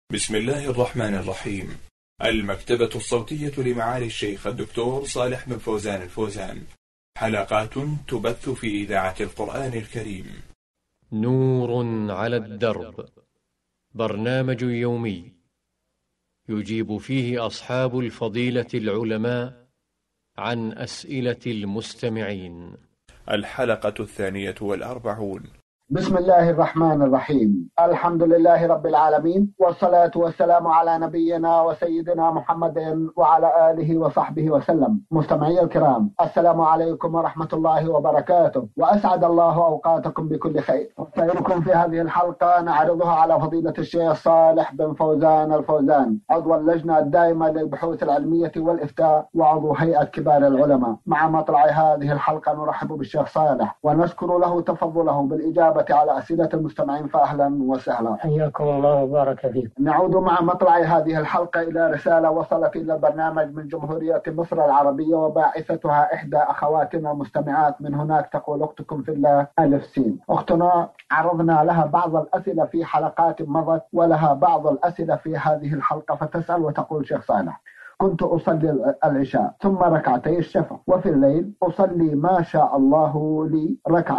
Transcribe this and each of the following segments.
بسم الله الرحمن الرحيم. المكتبة الصوتية لمعالي الشيخ الدكتور صالح بن فوزان الفوزان، حلقات تبث في إذاعة القرآن الكريم. نور على الدرب، برنامج يومي يجيب فيه أصحاب الفضيلة العلماء عن أسئلة المستمعين. الحلقة 42. بسم الله الرحمن الرحيم. الحمد لله رب العالمين، والصلاة والسلام على نبينا وسيدنا محمد وعلى آله وصحبه وسلم. مستمعي الكرام، السلام عليكم ورحمة الله وبركاته، وأسعد الله أوقاتكم بكل خير. وخيركم في هذه الحلقة نعرضها على فضيلة الشيخ صالح بن فوزان الفوزان، عضو اللجنة الدائمة للبحوث العلمية والإفتاء وعضو هيئة كبار العلماء. مع مطلع هذه الحلقة نرحب بالشيخ صالح ونشكر له تفضله بالإجابة على أسئلة المستمعين، فأهلا وسهلا. حياكم الله وبارك فيكم. نعود مع مطلع هذه الحلقة إلى رسالة وصلت إلى البرنامج من جمهورية مصر العربية، وباعثتها إحدى أخواتنا المستمعات من هناك، تقول: أختكم في الله ألف سين. أختنا عرضنا لها بعض الأسئلة في حلقات مضت، ولها بعض الأسئلة في هذه الحلقة، فتسأل وتقول: شيخ صالح، كنت أصلي العشاء ثم ركعتي الشفع، وفي الليل أصلي ما شاء الله لي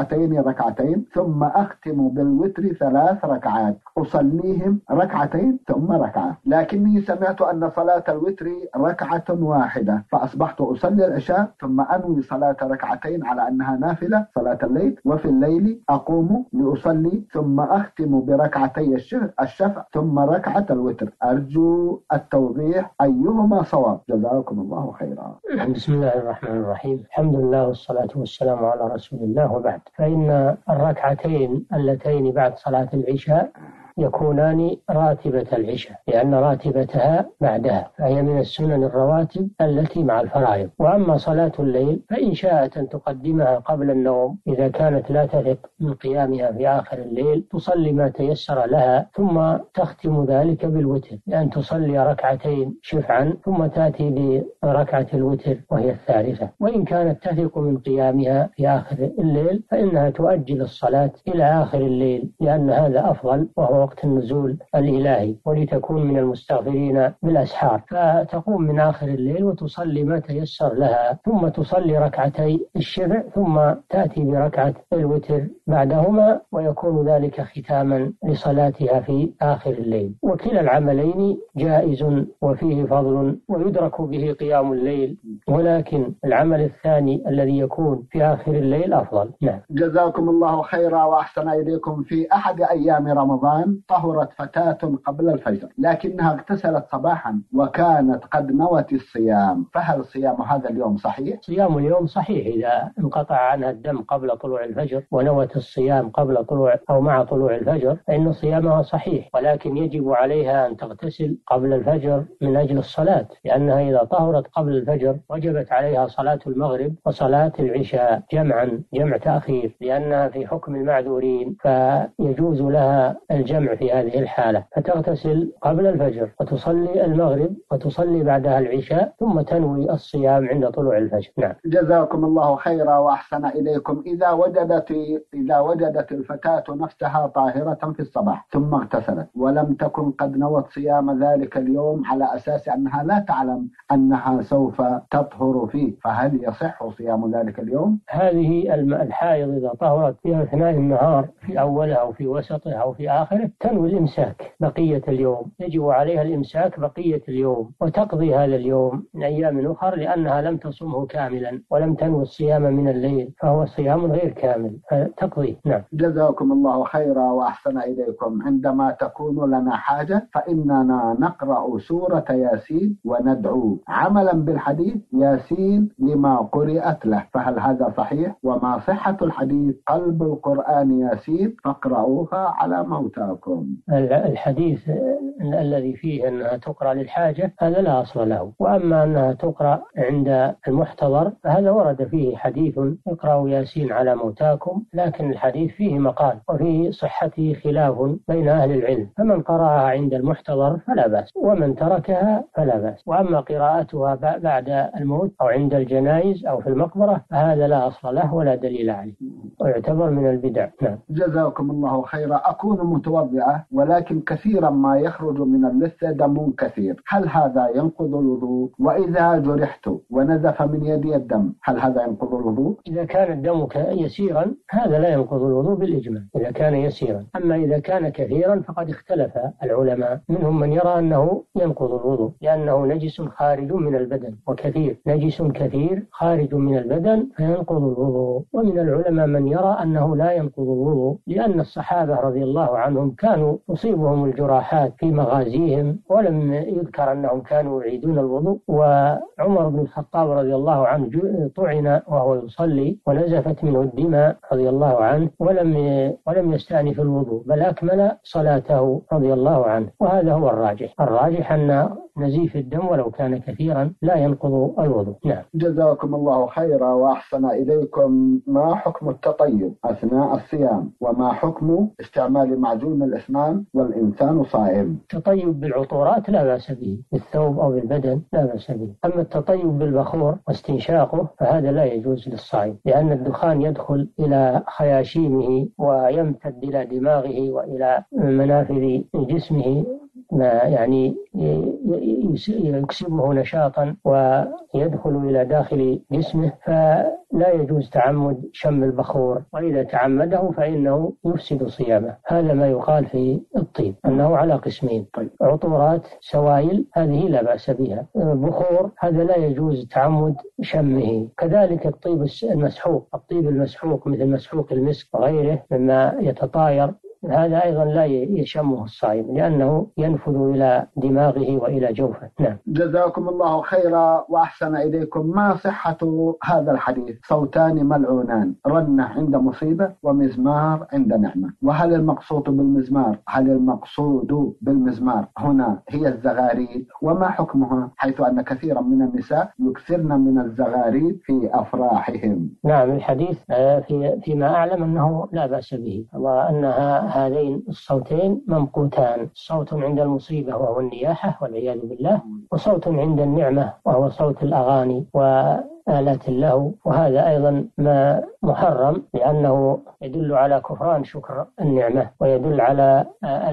ركعتين ثم أختم بالوتر 3 ركعات، أصليهم ركعتين ثم ركعة، لكني سمعت أن صلاة الوتر ركعة واحدة، فأصبحت أصلي العشاء ثم أنوي صلاة ركعتين على أنها نافلة صلاة الليل، وفي الليل أقوم لأصلي ثم أختم بركعتي الشفع ثم ركعة الوتر. أرجو التوضيح أيهما صواب، جزاكم الله خيرا. بسم الله الرحمن الرحيم. الحمد لله والصلاة والسلام على رسول الله، وبعد، فإن الركعتين اللتين بعد صلاة العشاء يكونان راتبة العشاء، لأن راتبتها بعدها، فهي من السنن الرواتب التي مع الفرائض. وأما صلاة الليل فإن شاءت أن تقدمها قبل النوم إذا كانت لا تثق من قيامها في آخر الليل، تصلي ما تيسر لها ثم تختم ذلك بالوتر، لأن تصلي ركعتين شفعا ثم تأتي بركعة الوتر وهي الثالثة. وإن كانت تثق من قيامها في آخر الليل فإنها تؤجل الصلاة إلى آخر الليل، لأن هذا أفضل وهو وقت النزول الإلهي، ولتكون من المستغفرين بالأسحار، فتقوم من آخر الليل وتصلي ما تيسر لها ثم تصلي ركعتي الشفع ثم تأتي بركعة الوتر بعدهما، ويكون ذلك ختاما لصلاتها في آخر الليل. وكلا العملين جائز وفيه فضل ويدرك به قيام الليل، ولكن العمل الثاني الذي يكون في آخر الليل أفضل. نعم. جزاكم الله خيرا وأحسن إليكم. في أحد أيام رمضان طهرت فتاة قبل الفجر، لكنها اغتسلت صباحا وكانت قد نوت الصيام، فهل صيام هذا اليوم صحيح؟ صيام اليوم صحيح إذا انقطع عنها الدم قبل طلوع الفجر ونوت الصيام قبل طلوع أو مع طلوع الفجر، فإن صيامها صحيح، ولكن يجب عليها أن تغتسل قبل الفجر من أجل الصلاة، لأنها إذا طهرت قبل الفجر وجبت عليها صلاة المغرب وصلاة العشاء جمع تأخير، لأنها في حكم المعذورين، فيجوز لها الجمع في هذه الحالة، فتغتسل قبل الفجر وتصلي المغرب وتصلي بعدها العشاء ثم تنوي الصيام عند طلوع الفجر. نعم. جزاكم الله خيرا وأحسن إليكم. إذا وجدت الفتاة نفسها طاهرة في الصباح ثم اغتسلت ولم تكن قد نوت صيام ذلك اليوم على أساس أنها لا تعلم أنها سوف تطهر فيه، فهل يصح صيام ذلك اليوم؟ هذه الحائض إذا طهرت في أثناء النهار في أوله أو في وسطه أو في آخره تنوي الإمساك بقية اليوم، يجب عليها الإمساك بقية اليوم وتقضي هذا اليوم من أيام أخرى، لأنها لم تصمه كاملا ولم تنوي الصيام من الليل، فهو صيام غير كامل فتقضي. نعم. جزاكم الله خيرا وأحسن إليكم. عندما تكون لنا حاجة فإننا نقرأ سورة ياسين وندعو عملا بالحديث: ياسين لما قرأت له، فهل هذا صحيح؟ وما صحة الحديث: قلب القرآن ياسين فاقرأوها على موتاكم؟ الحديث الذي فيه أنها تقرأ للحاجة هذا لا أصل له، وأما أنها تقرأ عند المحتضر فهذا ورد فيه حديث: اقرأوا ياسين على موتاكم، لكن الحديث فيه مقال وفي صحته خلاف بين أهل العلم، فمن قرأها عند المحتضر فلا بأس، ومن تركها فلا بأس. وأما قراءتها بعد الموت أو عند الجنائز أو في المقبرة فهذا لا أصل له ولا دليل عليه ويعتبر من البدع. نعم. جزاكم الله خيرا. أكون متوضئة ولكن كثيرا ما يخرج يخرج من اللثة دم كثير، هل هذا ينقض الوضوء؟ وإذا جرحت ونزف من يدي الدم هل هذا ينقض الوضوء؟ إذا كان الدم يسيرا هذا لا ينقض الوضوء بالإجماع إذا كان يسيرا. أما إذا كان كثيرا فقد اختلف العلماء، منهم من يرى أنه ينقض الوضوء لأنه نجس خارج من البدن، وكثير نجس كثير خارج من البدن فينقض الوضوء. ومن العلماء من يرى أنه لا ينقض الوضوء لأن الصحابة رضي الله عنهم كانوا تصيبهم الجراحات في مغازيهم ولم يذكر أنهم كانوا يعيدون الوضوء. وعمر بن الخطاب رضي الله عنه طعن وهو يصلي ونزفت منه الدماء رضي الله عنه ولم يستأنف الوضوء بل أكمل صلاته رضي الله عنه. وهذا هو الراجح أن نزيف الدم ولو كان كثيرا لا ينقض الوضوء. نعم. جزاكم الله خيرا وأحسن إليكم. ما حكم التطيب أثناء الصيام؟ وما حكم استعمال معجون الأسنان والإنسان صائم؟ التطيب بالعطورات لا بأس به، بالثوب أو بالبدن لا بأس به. أما التطيب بالبخور واستنشاقه فهذا لا يجوز للصائم، لأن الدخان يدخل إلى خياشيمه ويمتد إلى دماغه وإلى منافذ جسمه، يعني يكسبه نشاطا ويدخل إلى داخل جسمه، فلا يجوز تعمد شم البخور، وإذا تعمده فإنه يفسد صيامه. هذا ما يقال في الطيب أنه على قسمين، عطورات سوائل هذه لا بأس بها، بخور هذا لا يجوز تعمد شمه. كذلك الطيب المسحوق مثل مسحوق المسك وغيره مما يتطاير هذا أيضا لا يشمه الصائم لأنه ينفذ إلى دماغه وإلى جوفه. نعم. جزاكم الله خيرا وأحسن إليكم. ما صحة هذا الحديث؟ صوتان ملعونان، رنة عند مصيبة ومزمار عند نعمة. وهل المقصود بالمزمار هنا هي الزغاريد؟ وما حكمها حيث أن كثيرا من النساء يكثرن من الزغاريد في أفراحهم؟ نعم. الحديث فيما أعلم أنه لا بأس به، وأنها هذين الصوتين ممقوتان، صوت عند المصيبة وهو النياحة والعياذ بالله، وصوت عند النعمة وهو صوت الأغاني وآلات اللهو، وهذا أيضا ما محرم لأنه يدل على كفران شكر النعمة ويدل على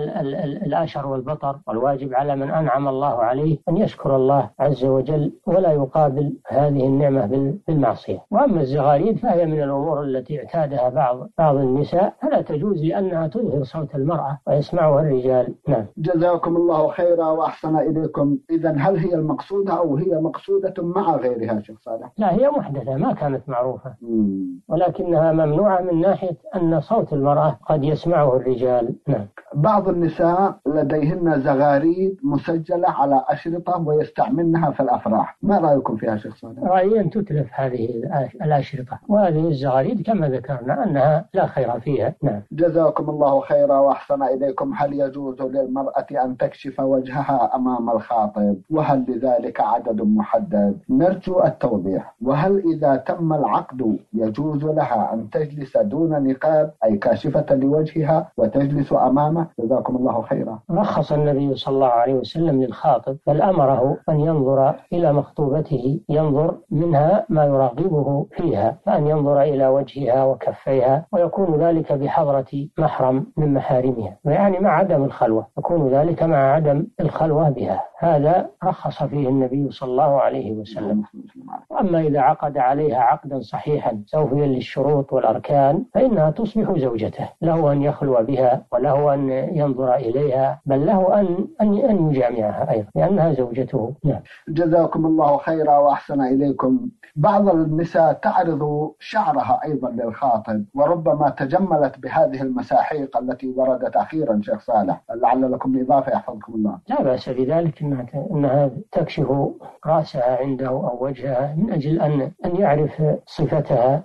الآشر والبطر، والواجب على من أنعم الله عليه أن يشكر الله عز وجل ولا يقابل هذه النعمة بالمعصية. وأما الزغاريد فهي من الأمور التي اعتادها بعض النساء فلا تجوز لأنها تظهر صوت المرأة ويسمعها الرجال. نعم. جزاكم الله خيرا وأحسن إليكم. إذن هل هي المقصودة أو هي مقصودة مع غيرها شيخ صالح؟ لا، هي محدثة ما كانت معروفة، ولكنها ممنوعة من ناحية أن صوت المرأة قد يسمعه الرجال. نعم. بعض النساء لديهن زغاريد مسجلة على أشرطة ويستعملنها في الأفراح، ما رأيكم فيها شيخ صالح؟ رأيي أن تتلف هذه الأشرطة، وهذه الزغاريد كما ذكرنا أنها لا خير فيها. نعم. جزاكم الله خيرا وأحسن إليكم. هل يجوز للمرأة أن تكشف وجهها أمام الخاطب؟ وهل لذلك عدد محدد؟ نرجو التوضيح. وهل إذا تم العقد يجوز لها أن تجلس دون نقاب أي كاشفة لوجهها وتجلس أمامه؟ جزاكم الله خيرا. رخص النبي صلى الله عليه وسلم للخاطب بل أمره أن ينظر إلى مخطوبته، ينظر منها ما يراقبه فيها، فأن ينظر إلى وجهها وكفيها، ويكون ذلك بحضرة محرم من محارمها، يعني مع عدم الخلوة، يكون ذلك مع عدم الخلوة بها. هذا رخص فيه النبي صلى الله عليه وسلم. أما إذا عقد عليها عقدا صحيحا سوفيا للشروط والأركان فإنها تصبح زوجته، له أن يخلو بها وله أن ينظر إليها، بل له أن يجامعها أيضا لأنها زوجته. نعم. جزاكم الله خيرا وأحسن إليكم. بعض النساء تعرض شعرها أيضا للخاطب وربما تجملت بهذه المساحيق التي وردت أخيرا شيخ صالح، لعل لكم إضافة يحفظكم الله؟ لا بأس بذلك أنها تكشف رأسها عنده أو وجهها من أجل أن يعرف صفتها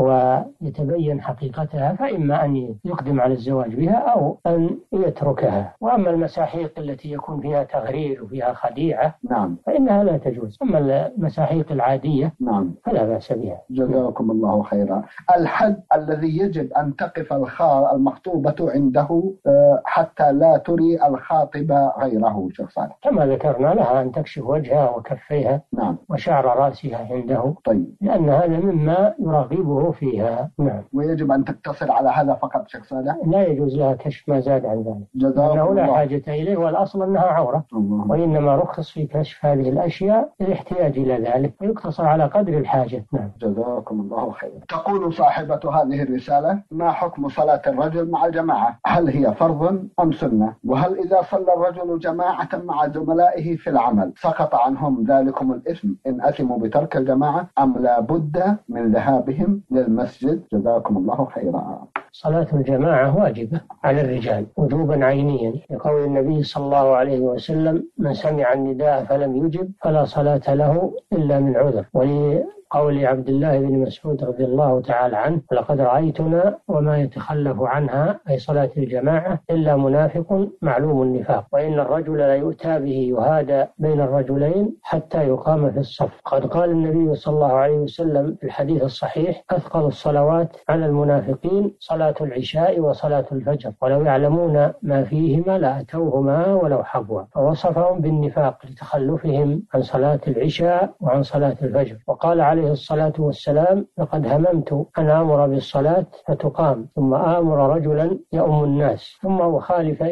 ويتبين حقيقتها، فإما أن يقدم على الزواج بها أو أن يتركها. وأما المساحيق التي يكون فيها تغرير وفيها خديعة نعم فإنها لا تجوز. أما المساحيق العادية نعم فلا بأس بها. جزاكم الله خيرا. الحد الذي يجب أن تقف المخطوبة عنده حتى لا تري الخاطب غيره شيخ صالح؟ كما ذكرنا لها أن تكشف وجهها وكفيها نعم وشعر رأسها عنده، طيب، لأن هذا مما يراقبه فيها. نعم. ويجب أن تقتصر على هذا فقط شيخ صالح؟ لا يجوز لها كشف ما زاد عن ذلك، جزاكم لأنه لا الله. حاجة إليه، والأصل أنها عورة، وإنما رخص في كشف هذه الأشياء الاحتياج إلى ذلك، ويقتصر على قدر الحاجة. نعم. جزاكم الله خيرا. تقول صاحبة هذه الرسالة: ما حكم صلاة الرجل مع الجماعة؟ هل هي فرض أم سنة؟ وهل إذا صلى الرجل جماعة مع زملائه في العمل سقط عنهم ذلكم الإثم إن أثموا بترك الجماعة، أم لا بد من ذهابهم للمسجد؟ جزاكم الله خيرا. صلاة الجماعة واجبة على الرجال وجوبا عينيا، لقول النبي صلى الله عليه وسلم: من سمع النداء فلم يجب فلا صلاة له إلا من عذر. ولقول عبد الله بن مسعود رضي الله تعالى عنه: لقد رأيتنا وما يتخلف عنها، أي صلاة الجماعة، إلا منافق معلوم النفاق، وإن الرجل لا يؤتى به يهادى بين الرجلين حتى يقام في الصف. قد قال النبي صلى الله عليه وسلم في الحديث الصحيح: أثقل الصلوات على المنافقين صلاة العشاء وصلاة الفجر، ولو يعلمون ما فيهما لأتوهما ولو حبوا. فوصفهم بالنفاق لتخلفهم عن صلاة العشاء وعن صلاة الفجر. وقال عليه الصلاة والسلام: لقد هممت أن آمر بالصلاة فتقام، ثم آمر رجلا يؤم الناس، ثم أخالف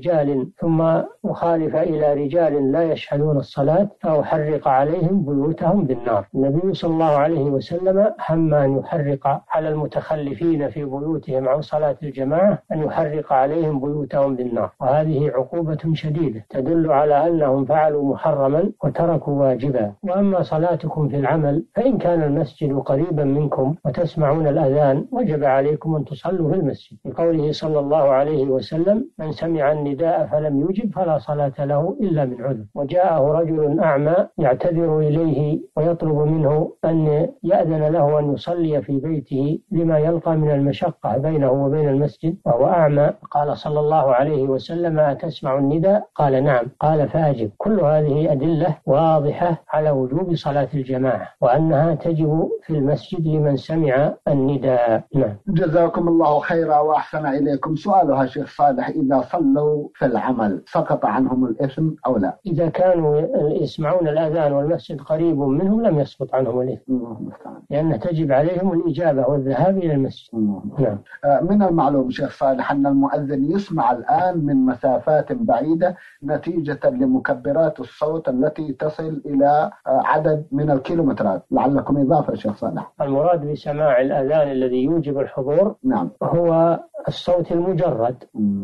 إلى رجال لا يشهدون الصلاة فأحرق عليهم بيوتهم بالنار. النبي صلى الله عليه وسلم هم أن يحرق على المتخلفين في بيوتهم عن صلاة الجماعة، أن يحرق عليهم بيوتهم بالنار، وهذه عقوبة شديدة تدل على أنهم فعلوا محرما وتركوا واجبا. وأما صلاتكم في العمل فإن كان المسجد قريبا منكم وتسمعون الأذان وجب عليكم أن تصلوا في المسجد، لقوله صلى الله عليه وسلم: من سمع النداء فلم يجب فلا صلاة له إلا من عذر. وجاءه رجل أعمى يعتذر إليه ويطلب منه أن يأذن له أن يصلي في بيته لما يلقى من المشقة بينه وبين المسجد وهو أعمى. قال صلى الله عليه وسلم: أتسمع النداء؟ قال: نعم. قال: فأجب. كل هذه أدلة واضحة على وجوب صلاة الجماعة، وأنها تجب في المسجد لمن سمع النداء. نعم. جزاكم الله خيرا وأحسن إليكم. سؤالها شيخ صالح: إذا صلوا في العمل سقط عنهم الإثم أو لا؟ إذا كانوا يسمعون الأذان والمسجد قريب منهم لم يسقط عنهم الإثم، لأن تجب عليهم الإجابة والذهاب إلى المسجد. نعم. من المعلوم شيخ صالح أن المؤذن يسمع الآن من مسافات بعيدة نتيجة لمكبرات الصوت التي تصل إلى عدد من الكيلومترات. لعلكم إضافة شيخ صالح. المراد بسماع الأذان الذي يوجب الحضور نعم هو الصوت المجرد.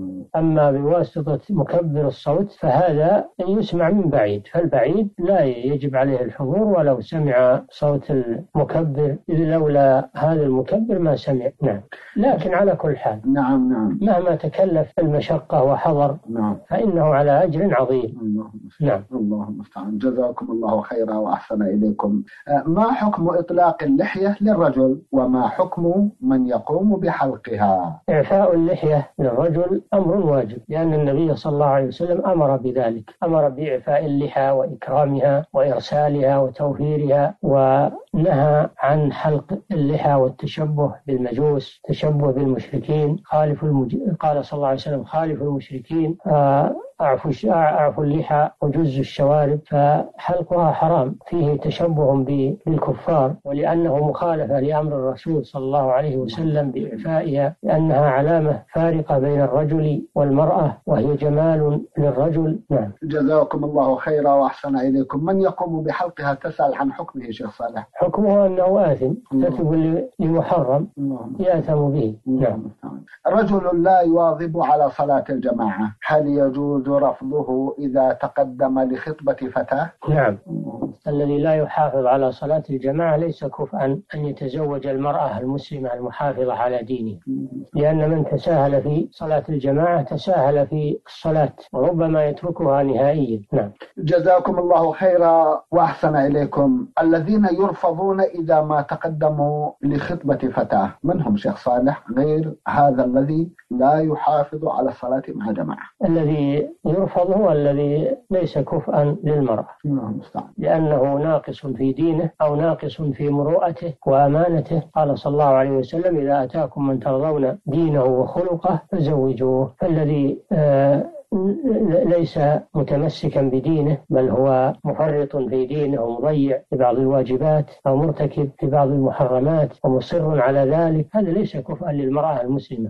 أما بواسطة مكبر الصوت فهذا يسمع من بعيد، فالبعيد لا يجب عليه الحضور ولو سمع صوت المكبر، إذ لولا هذا المكبر ما سمع. نعم. لكن على كل حال نعم مهما تكلف المشقة وحضر فإنه على أجر عظيم. نعم. الله المستعان. جزاكم الله خيرا وأحسن إليكم. ما حكم إطلاق اللحية للرجل، وما حكم من يقوم بحلقها؟ إعفاء اللحية للرجل أمر واجب، لأن النبي صلى الله عليه وسلم أمر بذلك، أمر بإعفاء اللحى وإكرامها وإرسالها وتوفيرها، ونهى عن حلق اللحى والتشبه بالمجوس، تشبه بالمشركين. قال صلى الله عليه وسلم: خالف المشركين، أعفوا اللحى وجز الشوارب. فحلقها حرام، فيه تشبه بالكفار، ولأنه مخالفة لأمر الرسول صلى الله عليه وسلم بإعفائها، لأنها علامة فارقة بين الرجل والمرأة، وهي جمال للرجل. نعم. جزاكم الله خيرا وأحسن إليكم. من يقوم بحلقها تسأل عن حكمه شيخ صالح. حكمه أنه آثم، تثب لمحرم يأثم به. نعم. رجل لا يواظب على صلاة الجماعة، هل يجوز رفضه إذا تقدم لخطبة فتاة؟ نعم. الذي لا يحافظ على صلاة الجماعة ليس كفءا أن يتزوج المرأة المسلمة المحافظة على دينه، لأن من تساهل في صلاة الجماعة تساهل في الصلاة وربما يتركها نهائيا. نعم. جزاكم الله خيرا وأحسن إليكم. الذين يرفضون إذا ما تقدموا لخطبة فتاة من هم شيخ صالح غير هذا الذي لا يحافظ على الصلاة مع جماعة؟ الذي يرفض هو الذي ليس كفءا للمرأة، لأنه ناقص في دينه أو ناقص في مروءته وأمانته. قال صلى الله عليه وسلم: إذا أتاكم من ترضون دينه وخلقه فزوجوه. فالذي ليس متمسكا بدينه، بل هو مفرط في دينه ومضيع في بعض الواجبات أو مرتكب في بعض المحرمات ومصر على ذلك، هذا ليس كفءا للمرأة المسلمة.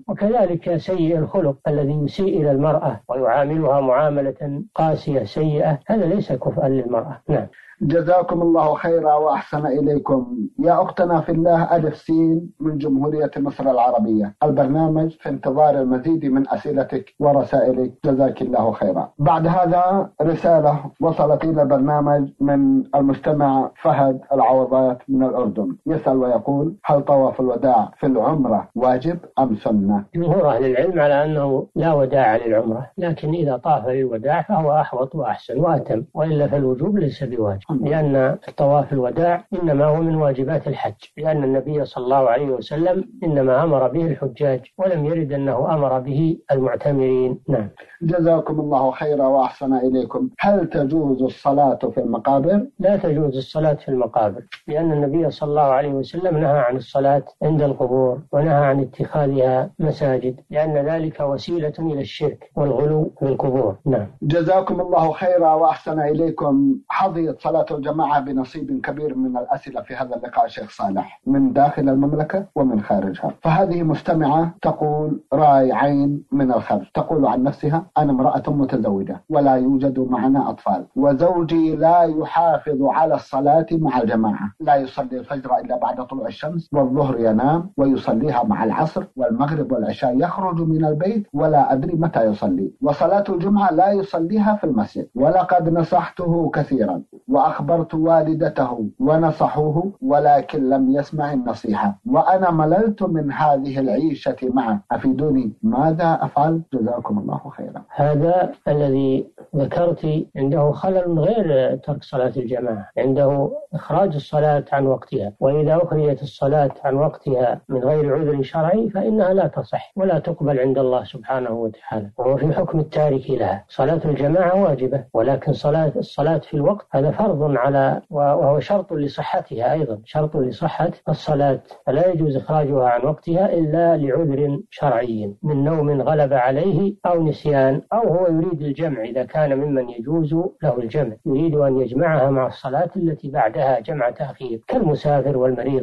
وكذلك سيء الخلق الذي يسيء إلى المرأة ويعاملها معاملة قاسية سيئة، هذا ليس كفءا للمرأة. نعم. جزاكم الله خيرا وأحسن إليكم. يا أختنا في الله ألف سين من جمهورية مصر العربية، البرنامج في انتظار المزيد من أسئلتك ورسائلك، جزاك الله خيرا. بعد هذا رسالة وصلت إلى البرنامج من المستمع فهد العوضات من الأردن، يسأل ويقول: هل طواف الوداع في العمرة واجب أم سنة؟ جمهور أهل العلم على أنه لا وداع للعمرة، لكن إذا طاف للوداع فهو أحوط وأحسن وأتم، وإلا فالوجوب ليس بواجب، لأن طواف الوداع إنما هو من واجبات الحج، لأن النبي صلى الله عليه وسلم إنما أمر به الحجاج ولم يرد أنه أمر به المعتمرين. نعم. جزاكم الله خيرا وأحسن إليكم. هل تجوز الصلاة في المقابر؟ لا تجوز الصلاة في المقابر، لأن النبي صلى الله عليه وسلم نهى عن الصلاة عند القبور ونهى عن اتخاذها مساجد، لأن ذلك وسيلة إلى الشرك والغلو في القبور. نعم. جزاكم الله خيرا وأحسن إليكم. حظيت صلاة الجماعة بنصيب كبير من الأسئلة في هذا اللقاء شيخ صالح، من داخل المملكة ومن خارجها. فهذه مستمعة تقول راي عين من الخرج، تقول عن نفسها: أنا امرأة متزوجة ولا يوجد معنا أطفال، وزوجي لا يحافظ على الصلاة مع الجماعة، لا يصلي الفجر إلا بعد طلوع الشمس، والظهر ينام ويصليها مع العصر، والمغرب والعشاء يخرج من البيت ولا أدري متى يصلي، وصلاة الجمعة لا يصليها في المسجد. ولقد نصحته كثيرا وأخبرت والدته ونصحوه، ولكن لم يسمع النصيحة، وأنا مللت من هذه العيشة معه، أفيدوني ماذا أفعل؟ جزاكم الله خيرا. هذا الذي ذكرت عنده خلل من غير ترك صلاة الجماعة، عنده إخراج الصلاة عن وقتها، وإذا أخرجت الصلاة عن وقتها من غير عذر شرعي فإنها لا تصح ولا تقبل عند الله سبحانه وتعالى، وهو في حكم التارك لها. صلاة الجماعة واجبة، ولكن الصلاة في الوقت هذا فرض على، وهو شرط لصحتها، أيضا شرط لصحة الصلاة، فلا يجوز إخراجها عن وقتها إلا لعذر شرعي من نوم غلب عليه أو نسيان، أو هو يريد الجمع إذا كان ممن يجوز له الجمع، يريد أن يجمعها مع الصلاة التي بعدها جمع تأخير كالمسافر والمريض.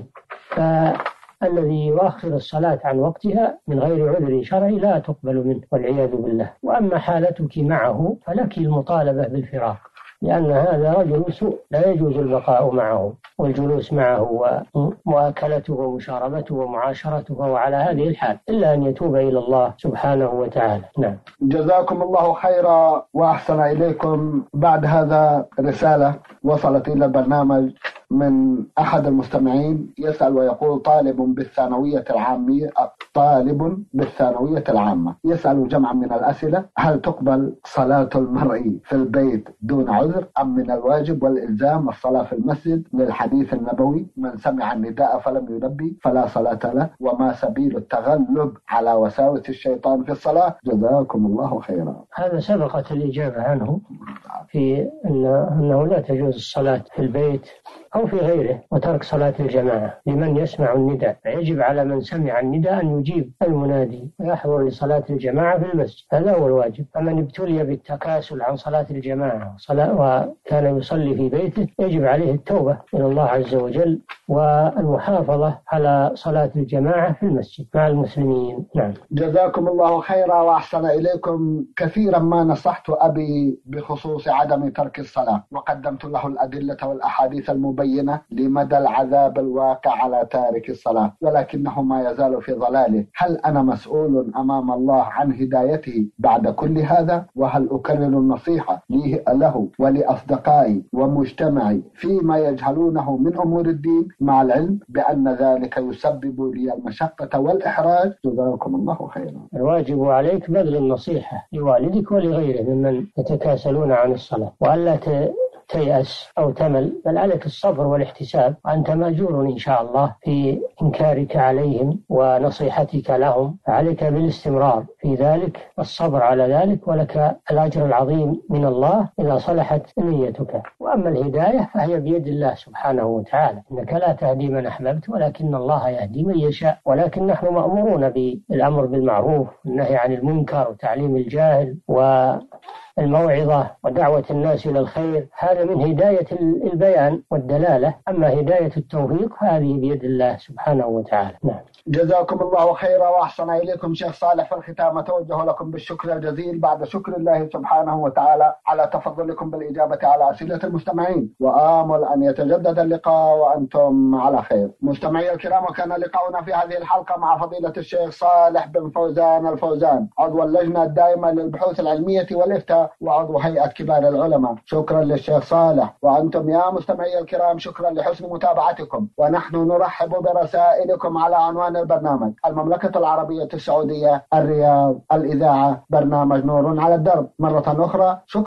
فالذي يؤخر الصلاة عن وقتها من غير عذر شرعي لا تقبل منه والعياذ بالله. وأما حالتك معه فلك المطالبة بالفراق، لأن هذا رجل سوء لا يجوز البقاء معه والجلوس معه ومؤاكلته ومشاربته ومعاشرته وعلى هذه الحال، إلا أن يتوب إلى الله سبحانه وتعالى. نعم. جزاكم الله خيرا وأحسن إليكم. بعد هذا رسالة وصلت إلى البرنامج من أحد المستمعين، يسأل ويقول: طالب بالثانوية العامة يسأل جمعا من الأسئلة: هل تقبل صلاة المرء في البيت دون عذر، أم من الواجب والإلزام الصلاة في المسجد للحديث النبوي: من سمع النداء فلم يلبي فلا صلاة له، وما سبيل التغلب على وساوس الشيطان في الصلاة؟ جزاكم الله خيرا. هذا سبقت الإجابة عنه في أنه لا تجوز الصلاة في البيت أو في غيره، وترك صلاة الجماعة لمن يسمع النداء، فيجب على من سمع النداء أن يجيب المنادي ويحضر لصلاة الجماعة في المسجد، هذا هو الواجب. فمن ابتلي بالتكاسل عن صلاة الجماعة وكان يصلي في بيته يجب عليه التوبة إلى الله عز وجل والمحافظة على صلاة الجماعة في المسجد مع المسلمين. نعم. جزاكم الله خيرا وأحسن إليكم. كثيرا ما نصحت أبي بخصوص عدم ترك الصلاة، وقدمت له الأدلة والأحاديث المبينة لمدى العذاب الواقع على تارك الصلاة، ولكنه ما يزال في ضلاله. هل أنا مسؤول أمام الله عن هدايته بعد كل هذا؟ وهل أكرر النصيحة له ولأصدقائي ومجتمعي فيما يجهلونه من أمور الدين، مع العلم بأن ذلك يسبب لي المشقة والإحراج؟ جزاكم الله خيرا. الواجب عليك بذل النصيحة لوالدك ولغيره ممن يتكاسلون عن الصلاة، وألا تيأس أو تمل، بل عليك الصبر والاحتساب، وأنت مأجور إن شاء الله في إنكارك عليهم ونصيحتك لهم، فعليك بالاستمرار في ذلك، الصبر على ذلك، ولك الأجر العظيم من الله إذا صلحت نيتك. وأما الهداية فهي بيد الله سبحانه وتعالى، إنك لا تهدي من أحببت ولكن الله يهدي من يشاء، ولكن نحن مأمورون بالأمر بالمعروف والنهي عن المنكر وتعليم الجاهل والموعظة ودعوة الناس إلى الخير، هذا من هداية البيان والدلالة. أما هداية التوفيق هذه بيد الله سبحانه وتعالى. نعم. جزاكم الله خيرا وأحسن إليكم شيخ صالح. في الختام أتوجه لكم بالشكر الجزيل بعد شكر الله سبحانه وتعالى على تفضلكم بالإجابة على أسئلة المستمعين، وآمل أن يتجدد اللقاء وأنتم على خير. مستمعي الكرام، وكان لقاؤنا في هذه الحلقة مع فضيلة الشيخ صالح بن فوزان الفوزان، عضو اللجنة الدائمة للبحوث العلمية والإفتاء وعضو هيئة كبار العلماء. شكرا للشيخ صالح. وأنتم يا مستمعي الكرام شكرا لحسن متابعتكم، ونحن نرحب برسائلكم على عنوان البرنامج: المملكة العربية السعودية، الرياض، الإذاعة، برنامج نور على الدرب. مرة أخرى شكرا.